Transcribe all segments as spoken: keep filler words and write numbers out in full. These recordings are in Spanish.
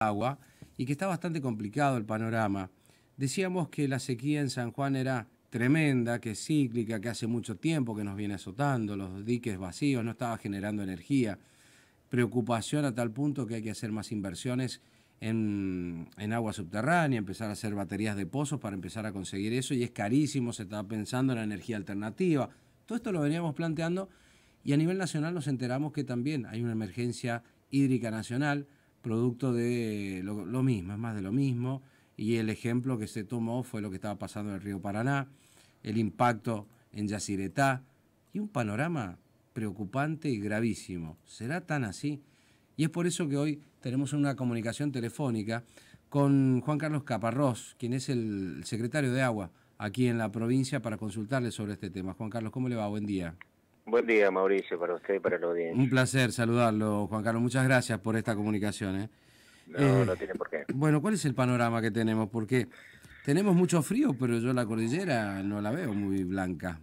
agua y que está bastante complicado el panorama. Decíamos que la sequía en San Juan era tremenda, que es cíclica, que hace mucho tiempo que nos viene azotando, los diques vacíos, no estaba generando energía. Preocupación a tal punto que hay que hacer más inversiones en, en agua subterránea, empezar a hacer baterías de pozos para empezar a conseguir eso, y es carísimo, se estaba pensando en la energía alternativa. Todo esto lo veníamos planteando y a nivel nacional nos enteramos que también hay una emergencia hídrica nacional, producto de lo, lo mismo, es más de lo mismo, y el ejemplo que se tomó fue lo que estaba pasando en el río Paraná, el impacto en Yacyretá, y un panorama preocupante y gravísimo. ¿Será tan así? Y es por eso que hoy tenemos una comunicación telefónica con Juan Carlos Caparrós, quien es el secretario de Agua aquí en la provincia, para consultarle sobre este tema. Juan Carlos, ¿cómo le va? Buen día. Buen día, Mauricio, para usted y para la audiencia. Un placer saludarlo, Juan Carlos. Muchas gracias por esta comunicación. ¿eh? No, Eh, no tiene por qué. bueno, ¿cuál es el panorama que tenemos? Porque tenemos mucho frío, pero yo la cordillera no la veo muy blanca.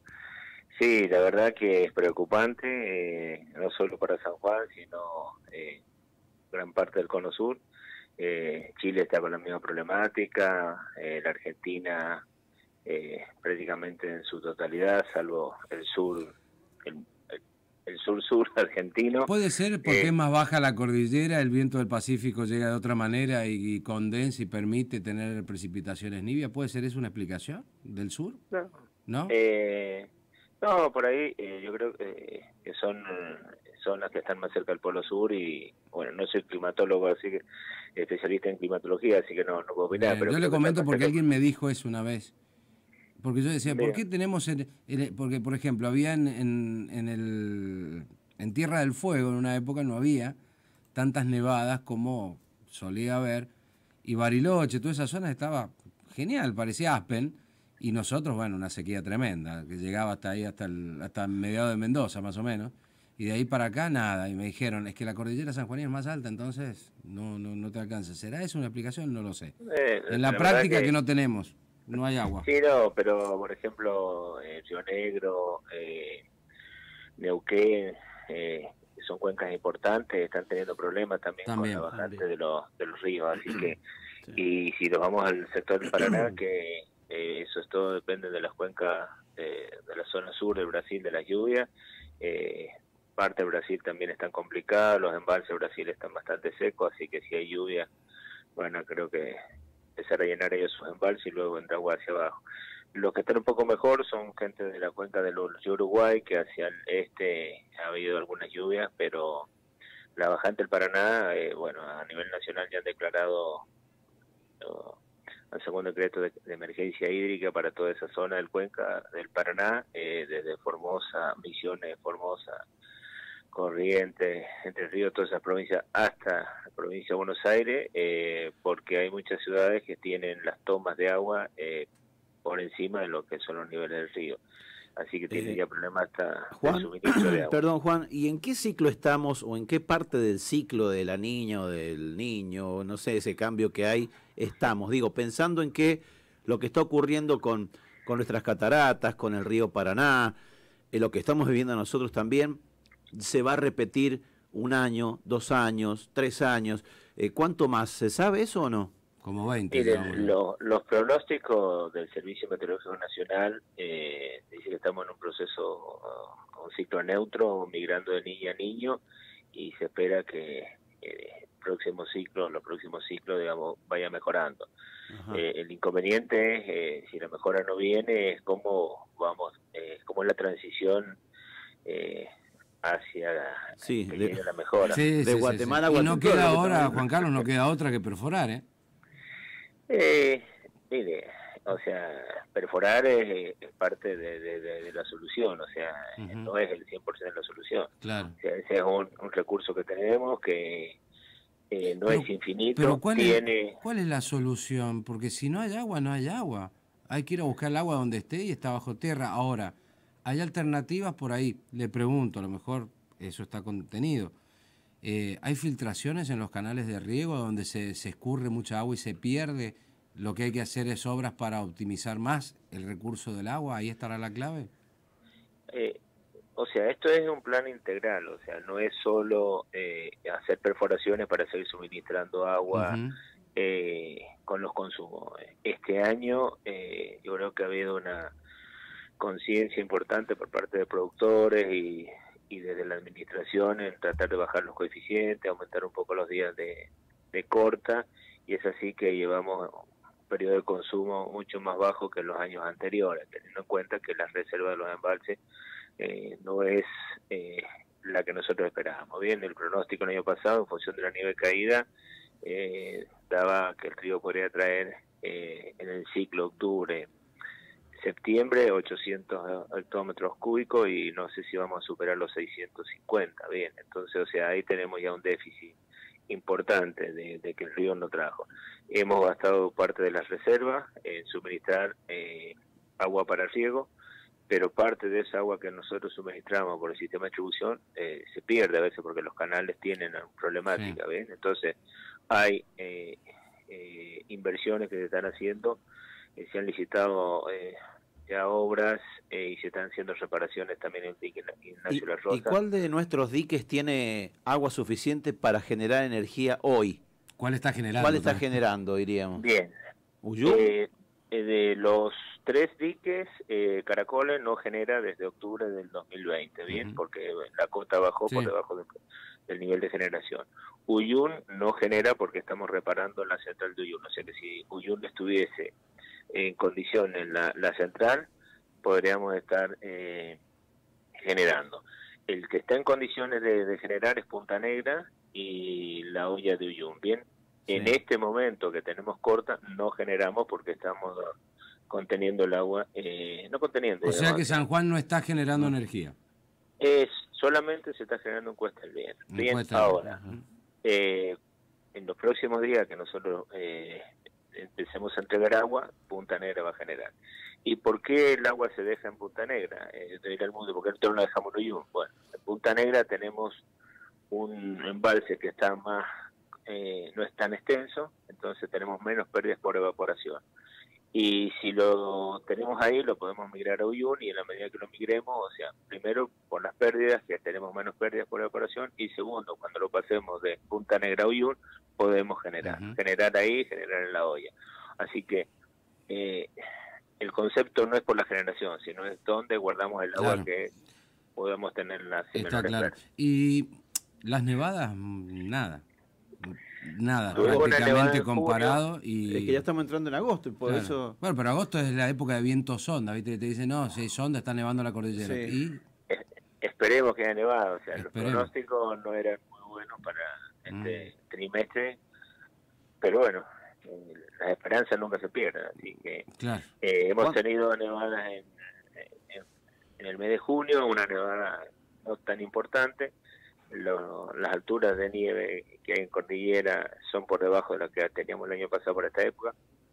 Sí, la verdad que es preocupante, eh, no solo para San Juan, sino eh, gran parte del Cono Sur. Eh, Chile está con la misma problemática, eh, la Argentina eh, prácticamente en su totalidad, salvo el sur, el, el, el sur-sur argentino. Puede ser porque Eh, es más baja la cordillera, el viento del Pacífico llega de otra manera y, y condensa y permite tener precipitaciones nivias. ¿Puede ser eso una explicación del sur? no, ¿No? eh, no, por ahí eh, yo creo eh, que son zonas que están más cerca del Polo Sur y, bueno, no soy climatólogo, así que especialista en climatología, así que no, no puedo opinar. Bien, Pero yo le creo que están comento más porque cerca. alguien me dijo eso una vez. Porque yo decía, ¿por Bien, qué tenemos... En, en- porque, por ejemplo, había en, en, en el, en Tierra del Fuego, en una época no había tantas nevadas como solía haber, y Bariloche, toda esa zona estaba genial, parecía Aspen, y nosotros, bueno, una sequía tremenda, que llegaba hasta ahí, hasta el, hasta mediados de Mendoza, más o menos, y de ahí para acá nada, y me dijeron, es que la cordillera sanjuanina es más alta, entonces no, no, no te alcanza. ¿Será eso una explicación? No lo sé. eh, En la la verdad práctica que que no tenemos, no hay agua. sí, no, pero por ejemplo, eh, Río Negro, eh, Neuquén, eh, son cuencas importantes, están teniendo problemas también con la También. bajante También. de los, de los ríos, así que, Sí. y si nos vamos al sector del Paraná, que eh, eso es todo depende de las cuencas eh, de la zona sur del Brasil, de las lluvias, eh, parte del Brasil también están complicadas, los embalses de Brasil están bastante secos, así que si hay lluvia, bueno, creo que empezar a llenar ellos sus embalses y luego vendrá agua hacia abajo. Los que están un poco mejor son gente de la cuenca del río Uruguay, que hacia el este ha habido algunas lluvias, pero la bajante del Paraná, eh, bueno, a nivel nacional ya han declarado uh, el segundo decreto de, de emergencia hídrica para toda esa zona del cuenca del Paraná, eh, desde Formosa, Misiones, Formosa, Corrientes, Entre Ríos, todas esas provincias, hasta la provincia de Buenos Aires, eh, porque hay muchas ciudades que tienen las tomas de agua eh, por encima de lo que son los niveles del río. Así que tienen Eh, ya problemas hasta de Juan, suministro de agua. perdón Juan, ¿y en qué ciclo estamos o en qué parte del ciclo de la niña o del niño, no sé, ese cambio que hay, estamos? Digo, pensando en que lo que está ocurriendo con, con nuestras cataratas, con el río Paraná, eh, lo que estamos viviendo nosotros también, se va a repetir un año, dos años, tres años. Eh, ¿Cuánto más? ¿Se sabe eso o no? Como veinte, digamos. Miren, lo, los pronósticos del Servicio Meteorológico Nacional eh, dice que estamos en un proceso, uh, un ciclo neutro, migrando de niña a niño, y se espera que eh, el próximo ciclo, los próximos ciclos, digamos, vaya mejorando. Eh, el inconveniente, eh, si la mejora no viene, es cómo vamos, eh, cómo es la transición eh, hacia la, Sí, que de, llegue la mejora. Sí, de sí, sí, Guatemala sí. a Y no Guatemala. queda ahora, Juan Carlos, no queda otra que perforar, ¿eh? Eh, mire, o sea, perforar es, es parte de, de, de, de la solución, o sea, Uh-huh. no es el cien por ciento de la solución. Claro. O sea, ese es un, un recurso que tenemos que eh, no Pero, es infinito, pero ¿cuál tiene... es, cuál es la solución? Porque si no hay agua, no hay agua. Hay que ir a buscar el agua donde esté y está bajo tierra. Ahora, ¿hay alternativas por ahí? Le pregunto, a lo mejor eso está contenido. Eh, ¿Hay filtraciones en los canales de riego donde se, se escurre mucha agua y se pierde? Lo que hay que hacer es obras para optimizar más el recurso del agua. ¿Ahí estará la clave? Eh, o sea, esto es un plan integral, o sea, no es solo eh, hacer perforaciones para seguir suministrando agua Ujú. eh, con los consumos. Este año eh, yo creo que ha habido una conciencia importante por parte de productores y, y desde la administración en tratar de bajar los coeficientes, aumentar un poco los días de, de corta, y es así que llevamos un periodo de consumo mucho más bajo que en los años anteriores, teniendo en cuenta que la reserva de los embalses eh, no es eh, la que nosotros esperábamos. Bien, el pronóstico el año pasado, en función de la nieve caída, eh, daba que el río podría traer eh, en el ciclo octubre septiembre ochocientos hectómetros cúbicos y no sé si vamos a superar los seiscientos cincuenta. Bien, entonces, o sea, ahí tenemos ya un déficit importante de, de que el río no trajo. Hemos gastado parte de las reservas en suministrar eh, agua para riego, pero parte de esa agua que nosotros suministramos por el sistema de distribución eh, se pierde a veces porque los canales tienen problemática. Sí. ¿Ven? Entonces hay eh, eh, inversiones que se están haciendo, eh, se han licitado eh, ya obras eh, y se están haciendo reparaciones también en el dique Ignacio La Rosa. ¿Y cuál de nuestros diques tiene agua suficiente para generar energía hoy? ¿Cuál está generando? ¿Cuál está generando, diríamos? Bien. ¿Uyú? Eh, eh, de los tres diques, eh, Caracoles no genera desde octubre del dos mil veinte, ¿bien? Uh-huh. Porque la cota bajó sí. por debajo de, del nivel de generación. Uyún no genera porque estamos reparando la central de Uyún. O sea que si Uyún estuviese en condiciones la, la central, podríamos estar eh, generando. El que está en condiciones de, de generar es Punta Negra y la olla de Uyún, ¿bien? Sí. En este momento que tenemos corta, no generamos porque estamos conteniendo el agua, eh, no conteniendo. O sea digamos, que San Juan no está generando no. energía. Es solamente se está generando en Cuesta del Bien. Bien, Cuesta ahora, uh-huh. eh, en los próximos días que nosotros eh, empecemos a entregar agua, Punta Negra va a generar. ¿Y por qué el agua se deja en Punta Negra? Eh, de ir al mundo, ¿por qué no la dejamos en Uyún? Bueno, en Punta Negra tenemos un embalse que está más, eh, no es tan extenso, entonces tenemos menos pérdidas por evaporación. Y si lo tenemos ahí, lo podemos migrar a Uyún, y en la medida que lo migremos, o sea, primero por las pérdidas, que tenemos menos pérdidas por evaporación, y segundo, cuando lo pasemos de Punta Negra a Uyún, podemos generar, uh-huh. generar ahí, generar en la olla. Así que eh, el concepto no es por la generación, sino es dónde guardamos el agua claro. que podemos tenerla sin Está claro. Pérdidas. Y las nevadas, nada. Nada, prácticamente comparado. Y... Es que ya estamos entrando en agosto y por claro. eso... Bueno, pero agosto es la época de viento sonda, ¿viste? Que te dicen, no, si hay sonda, está nevando la cordillera. Sí. Y... Es, esperemos que haya nevado, o sea, esperemos. Los pronósticos no eran muy buenos para este mm. trimestre, pero bueno, eh, las esperanzas nunca se pierden, así que claro. eh, hemos tenido nevadas en, en, en el mes de junio, una nevada no tan importante. Lo, las alturas de nieve que hay en cordillera son por debajo de las que teníamos el año pasado por esta época,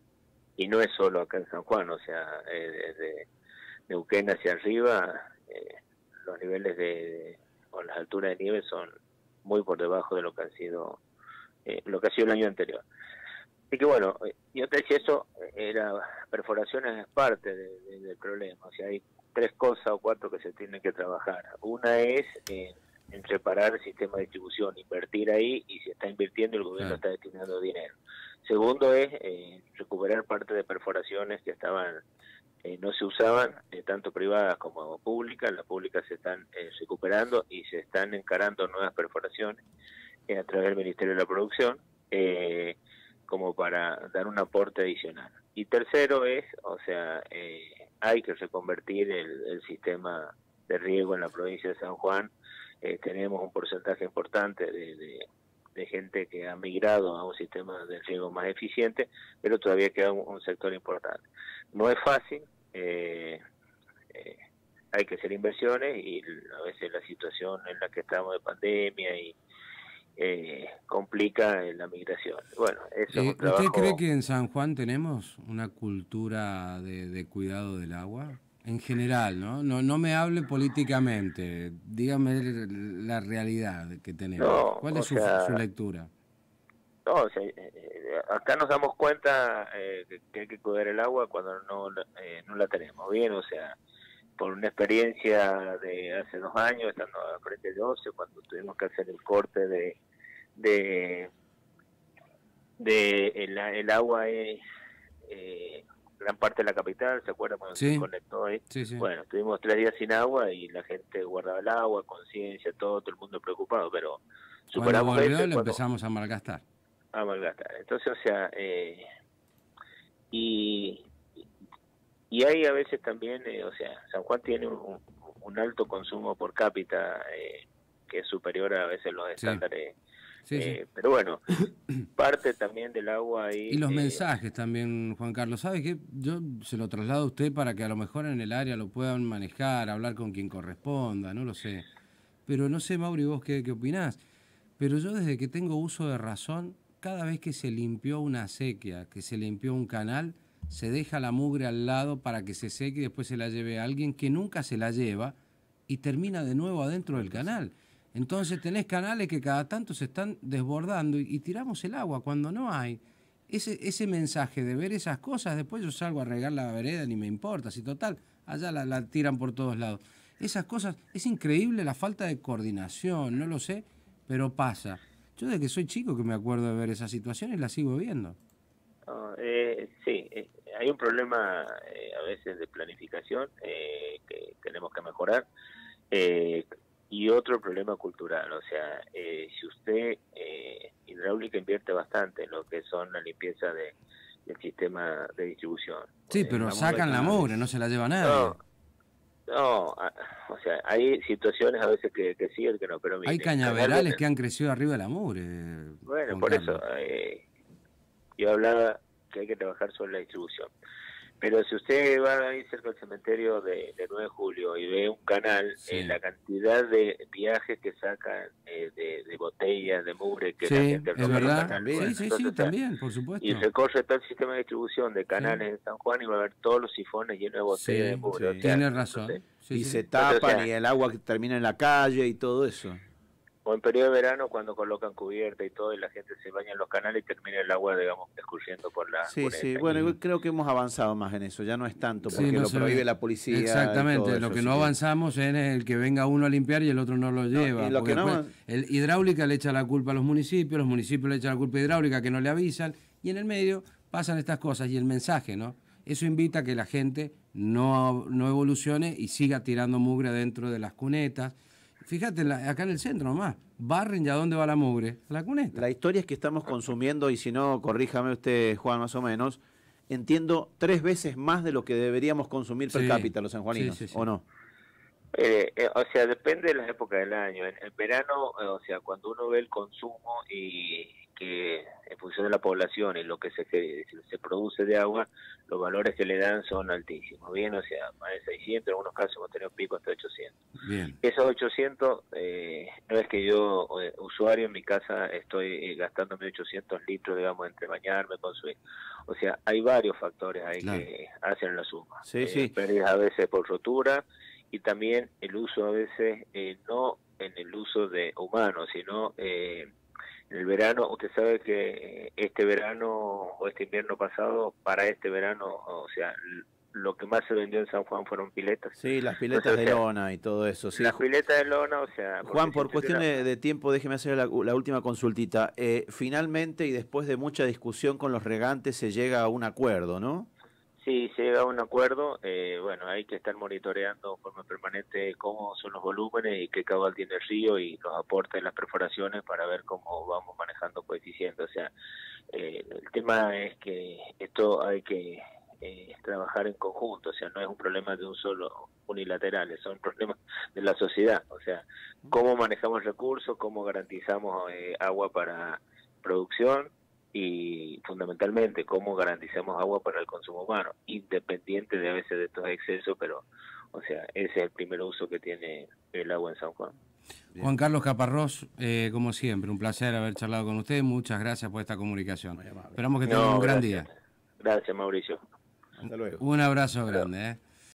y no es solo acá en San Juan, o sea, eh, desde Neuquén hacia arriba eh, los niveles de, de o las alturas de nieve son muy por debajo de lo que han sido eh, lo que ha sido el año anterior. Así que bueno, yo te decía, eso era perforaciones es parte de, de, del problema, o sea, hay tres cosas o cuatro que se tienen que trabajar. Una es eh, en reparar el sistema de distribución, invertir ahí, y si está invirtiendo el gobierno sí. está destinando dinero. Segundo es eh, recuperar parte de perforaciones que estaban eh, no se usaban, eh, tanto privadas como públicas. Las públicas se están eh, recuperando y se están encarando nuevas perforaciones eh, a través del Ministerio de la Producción, eh, como para dar un aporte adicional. Y tercero es, o sea, eh, hay que reconvertir el, el sistema de riego en la provincia de San Juan. Eh, tenemos un porcentaje importante de, de, de gente que ha migrado a un sistema de riego más eficiente, pero todavía queda un, un sector importante. No es fácil, eh, eh, hay que hacer inversiones, y a veces la situación en la que estamos de pandemia y eh, complica la migración. Bueno, eso eh, es un trabajo... ¿Usted cree que en San Juan tenemos una cultura de, de cuidado del agua? En general, ¿no? No, no me hable políticamente, dígame la realidad que tenemos. No, ¿Cuál es su, sea, su lectura? No, o sea, eh, acá nos damos cuenta eh, que, que hay que cuidar el agua cuando no, eh, no la tenemos bien, o sea, por una experiencia de hace dos años, estando a frente de OCE, cuando tuvimos que hacer el corte de, de, de el, el agua es eh, gran parte de la capital, ¿se acuerdan cuando sí. se conectó ahí? Sí, sí. Bueno, estuvimos tres días sin agua y la gente guardaba el agua, conciencia, todo, todo el mundo preocupado, pero superamos cuando volvió eso lo cuando, empezamos a malgastar. a malgastar. Entonces, o sea, eh, y, y hay a veces también, eh, o sea, San Juan tiene un, un alto consumo por cápita eh, que es superior a veces los estándares. Sí, eh, sí. Pero bueno, parte también del agua ahí. Y los eh, mensajes también, Juan Carlos. ¿Sabe qué? Yo se lo traslado a usted para que a lo mejor en el área lo puedan manejar, hablar con quien corresponda, no lo sé. Pero no sé, Mauri, vos qué, qué opinás. Pero yo desde que tengo uso de razón, cada vez que se limpió una acequia, que se limpió un canal, se deja la mugre al lado para que se seque y después se la lleve a alguien que nunca se la lleva y termina de nuevo adentro del canal. Entonces tenés canales que cada tanto se están desbordando y, y tiramos el agua cuando no hay. Ese, ese mensaje de ver esas cosas, después yo salgo a regar la vereda, ni me importa, si total, allá la, la tiran por todos lados. Esas cosas, es increíble la falta de coordinación, no lo sé, pero pasa. Yo desde que soy chico que me acuerdo de ver esas situaciones, las sigo viendo. Oh, eh, sí, eh, hay un problema eh, a veces de planificación eh, que tenemos que mejorar eh, y otro problema cultural. O sea, eh, si usted, eh, hidráulica invierte bastante en lo que son la limpieza de, del sistema de distribución. Sí, eh, pero sacan la mugre, no se la lleva nadie. No, no, a, o sea, hay situaciones a veces que, que sí, el que no, pero mire, hay cañaverales realmente, que han crecido arriba de la mugre. bueno, Juan por Carlos. eso eh, yo hablaba que hay que trabajar sobre la distribución. Pero si usted va ahí cerca del cementerio de, de nueve de julio y ve un canal, Sí. eh, la cantidad de viajes que sacan eh, de, de botellas, de mugre que Sí, la gente es roba en el verdad. canal. También. Sí, Bueno, sí, entonces, sí, o sea, también, por supuesto. y recorre todo el sistema de distribución de canales en San Juan y va a ver todos los sifones llenos de botellas Sí, de mugre. sí. O sea, Tiene entonces, razón. Sí, Y sí. se Entonces, o tapan sea, y el agua que termina en la calle y todo eso. o en periodo de verano cuando colocan cubierta y todo y la gente se baña en los canales y termina el agua, digamos, escurriendo por la Sí, cuneta. sí. Bueno, yo creo que hemos avanzado más en eso. Ya no es tanto porque Sí, no lo se prohíbe ve. la policía. y Exactamente, todo lo eso, que así no avanzamos es el que venga uno a limpiar y el otro no lo lleva. y lo porque que no después el hidráulica le echa la culpa a los municipios, los municipios le echan la culpa a hidráulica que no le avisan, y en el medio pasan estas cosas y el mensaje, ¿no? Eso invita a que la gente no, no evolucione y siga tirando mugre dentro de las cunetas. Fíjate, la- acá en el centro nomás, barren y ¿a dónde va la mugre? A la cuneta. La historia es que estamos consumiendo, y si no, corríjame usted, Juan, más o menos, entiendo tres veces más de lo que deberíamos consumir per Sí, cápita los sanjuaninos, sí, sí, sí. ¿o no? Eh, eh, o sea, depende de las épocas del año. En, en verano, eh, o sea, cuando uno ve el consumo y que en función de la población y lo que se, se, se produce de agua, los valores que le dan son altísimos. Bien, o sea, más de seiscientos, en algunos casos hemos tenido pico hasta ochocientos. Bien. Esos ochocientos, eh, no es que yo, eh, usuario en mi casa, estoy eh, gastando mil ochocientos litros, digamos, entre bañarme, consumir. O sea, hay varios factores ahí Claro. que hacen la suma. Sí, Eh, sí. Pérdidas a veces por rotura y también el uso a veces, eh, no en el uso de humanos, sino eh, en el verano. Usted sabe que eh, este verano o este invierno pasado, para este verano, o sea, lo que más se vendió en San Juan fueron piletas. Sí, las piletas Entonces, de o sea, lona y todo eso. Sí. las piletas de lona, o sea... Juan, porque por si cuestión tuviera- de, de tiempo, déjeme hacer la, la última consultita. Eh, finalmente, y después de mucha discusión con los regantes, se llega a un acuerdo, ¿no? Sí, se llega a un acuerdo. Eh, bueno, hay que estar monitoreando de forma permanente cómo son los volúmenes y qué caudal tiene el río y los aportes de las perforaciones para ver cómo vamos manejando coeficientes. O sea, eh, el tema es que esto hay que eh, trabajar en conjunto. O sea, no es un problema de un solo unilateral, son problemas de la sociedad. O sea, cómo manejamos recursos, cómo garantizamos eh, agua para producción, y fundamentalmente cómo garantizamos agua para el consumo humano, independiente de a veces de estos excesos, pero o sea, ese es el primer uso que tiene el agua en San Juan. Bien. Juan Carlos Caparrós, eh, como siempre, un placer haber charlado con usted, muchas gracias por esta comunicación. Muy amable. Esperamos que tengan No, un gran gracias. día. Gracias, Mauricio. Hasta luego. Un abrazo grande, ¿eh?